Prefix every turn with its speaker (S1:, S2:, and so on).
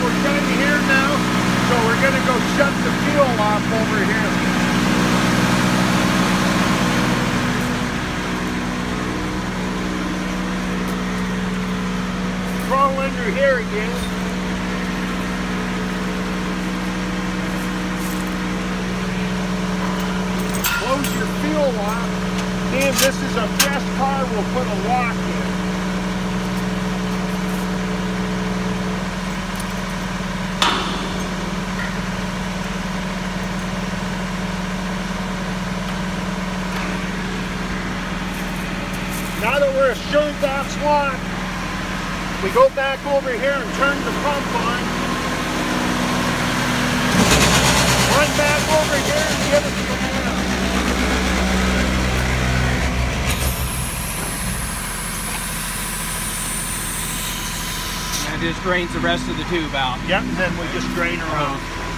S1: we're kind of here now, so we're going to go shut the fuel off over here. Crawl under here again. Close your fuel lock. Then this is a fresh car, we'll put a lock in. Now that we're assured that's locked, we go back over here and turn the pump on. Run back over here and give it some air.
S2: And it just drains the rest of the tube out.
S1: Yep, and then we just drain around.